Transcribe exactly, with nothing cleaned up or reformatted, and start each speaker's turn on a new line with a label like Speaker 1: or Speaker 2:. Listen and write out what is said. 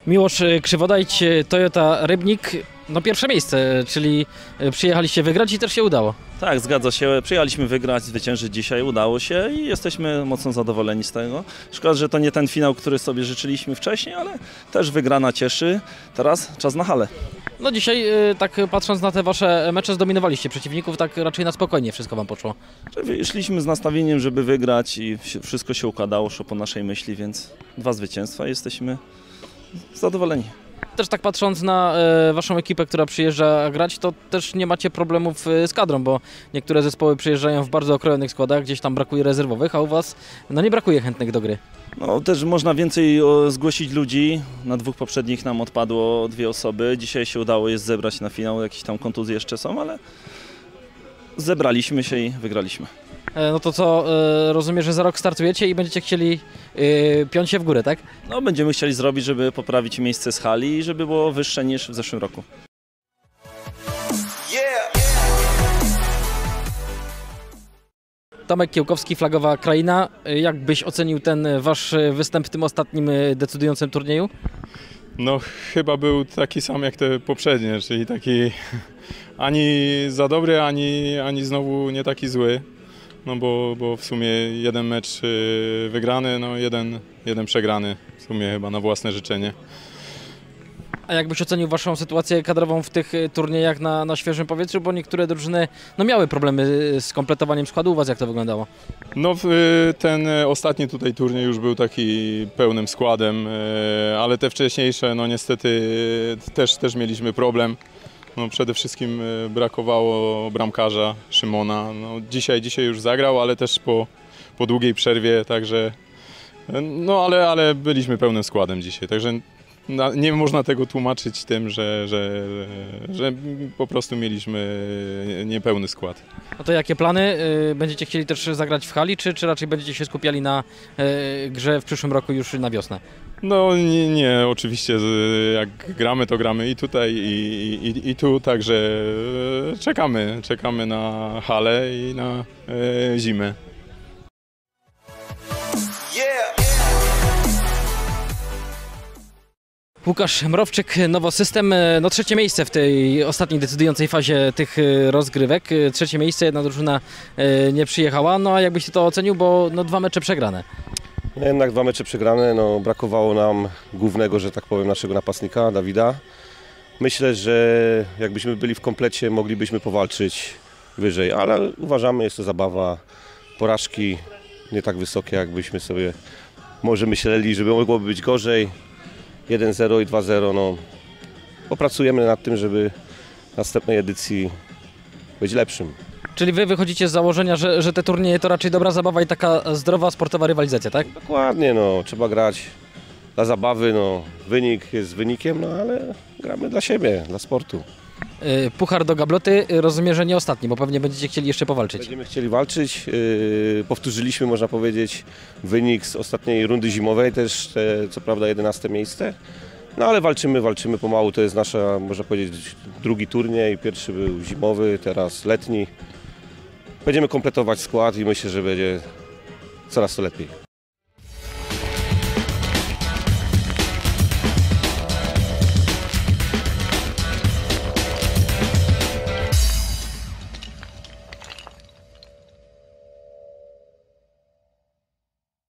Speaker 1: Miłosz Krzywodajć, Toyota Rybnik, no pierwsze miejsce, czyli przyjechaliście wygrać i też się udało.
Speaker 2: Tak, zgadza się. Przyjechaliśmy wygrać, zwyciężyć dzisiaj, udało się i jesteśmy mocno zadowoleni z tego. Szkoda, że to nie ten finał, który sobie życzyliśmy wcześniej, ale też wygrana cieszy. Teraz czas na halę.
Speaker 1: No dzisiaj, tak patrząc na te wasze mecze, zdominowaliście przeciwników, tak raczej na spokojnie wszystko wam poszło.
Speaker 2: Szliśmy z nastawieniem, żeby wygrać i wszystko się układało, szło po naszej myśli, więc dwa zwycięstwa i jesteśmy zadowoleni.
Speaker 1: Też tak patrząc na e, waszą ekipę, która przyjeżdża grać, to też nie macie problemów e, z kadrą, bo niektóre zespoły przyjeżdżają w bardzo okrojonych składach, gdzieś tam brakuje rezerwowych, a u was no nie brakuje chętnych do gry.
Speaker 2: No też można więcej o, zgłosić ludzi, na dwóch poprzednich nam odpadło dwie osoby, dzisiaj się udało jest zebrać na finał, jakieś tam kontuzje jeszcze są, ale zebraliśmy się i wygraliśmy.
Speaker 1: E, no to co, e, rozumiem, że za rok startujecie i będziecie chcieli e, piąć się w górę, tak?
Speaker 2: No będziemy chcieli zrobić, żeby poprawić miejsce z hali i żeby było wyższe niż w zeszłym roku.
Speaker 1: Tomek Kiełkowski, Flagowa Kraina. Jak byś ocenił ten wasz występ w tym ostatnim decydującym turnieju?
Speaker 3: No chyba był taki sam jak te poprzednie, czyli taki ani za dobry, ani, ani znowu nie taki zły. No bo, bo w sumie jeden mecz wygrany, no jeden, jeden przegrany, w sumie chyba na własne życzenie.
Speaker 1: A jak byś ocenił waszą sytuację kadrową w tych turniejach na, na świeżym powietrzu, bo niektóre drużyny no, miały problemy z kompletowaniem składu, u was jak to wyglądało?
Speaker 3: No ten ostatni tutaj turniej już był taki pełnym składem, ale te wcześniejsze no niestety też, też mieliśmy problem. No przede wszystkim brakowało bramkarza Szymona. No dzisiaj, dzisiaj już zagrał, ale też po, po długiej przerwie, także no ale, ale byliśmy pełnym składem dzisiaj, także nie można tego tłumaczyć tym, że, że, że po prostu mieliśmy niepełny skład.
Speaker 1: No to jakie plany? Będziecie chcieli też zagrać w hali, czy, czy raczej będziecie się skupiali na grze w przyszłym roku już na wiosnę?
Speaker 3: No nie, nie oczywiście jak gramy, to gramy i tutaj, i, i, i tu, także czekamy, czekamy na halę i na e, zimę.
Speaker 1: Łukasz Mrowczyk, Nowosystem, no trzecie miejsce w tej ostatniej decydującej fazie tych rozgrywek. Trzecie miejsce, jedna drużyna nie przyjechała, no a jakbyś ty to ocenił, bo no dwa mecze przegrane.
Speaker 4: No jednak dwa mecze przegrane, no brakowało nam głównego, że tak powiem, naszego napastnika, Dawida. Myślę, że jakbyśmy byli w komplecie, moglibyśmy powalczyć wyżej, ale uważamy, jest to zabawa, porażki nie tak wysokie, jakbyśmy sobie może myśleli, żeby mogłoby być gorzej. jeden zero i dwa zero, no popracujemy nad tym, żeby w następnej edycji być lepszym.
Speaker 1: Czyli wy wychodzicie z założenia, że, że te turnieje to raczej dobra zabawa i taka zdrowa, sportowa rywalizacja, tak?
Speaker 4: Dokładnie, no trzeba grać dla zabawy, no wynik jest wynikiem, no ale gramy dla siebie, dla sportu.
Speaker 1: Puchar do gabloty, rozumiem, że nie ostatni, bo pewnie będziecie chcieli jeszcze powalczyć.
Speaker 4: Będziemy chcieli walczyć, yy, powtórzyliśmy, można powiedzieć, wynik z ostatniej rundy zimowej, też te, co prawda jedenaste miejsce. No ale walczymy, walczymy pomału, to jest nasza, można powiedzieć, drugi turniej, pierwszy był zimowy, teraz letni. Będziemy kompletować skład i myślę, że będzie coraz to lepiej.